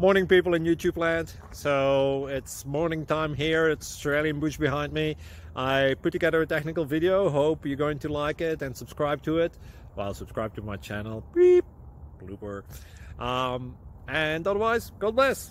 Morning, people in YouTube land. So it's morning time here. It's Australian bush behind me. I put together a technical video. Hope you're going to like it and subscribe to it. Well, subscribe to my channel. Beep. Blooper. And otherwise, God bless.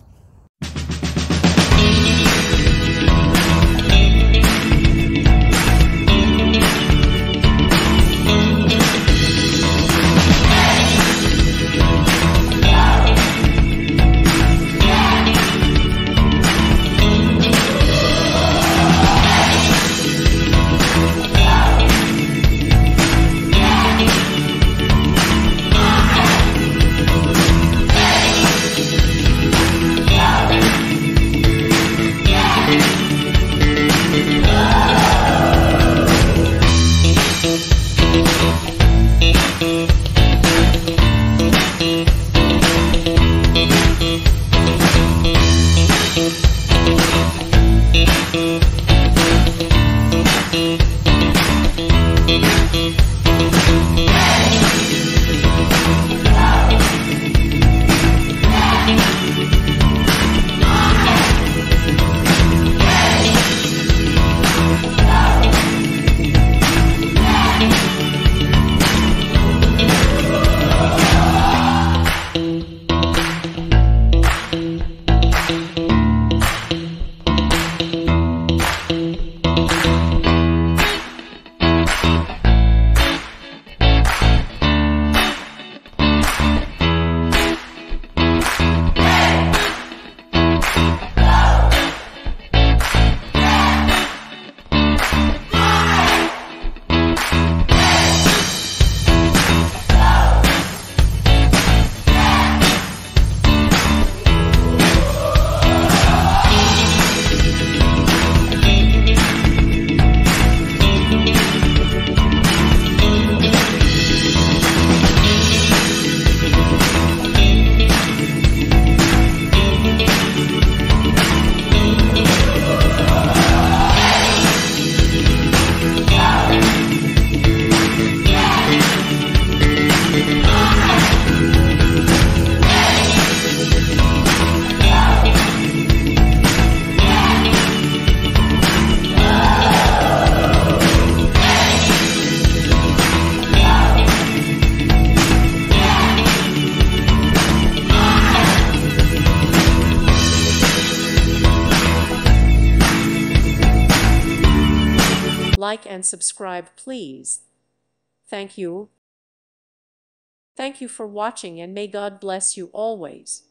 Like and subscribe, please. Thank you. Thank you for watching, and may God bless you always.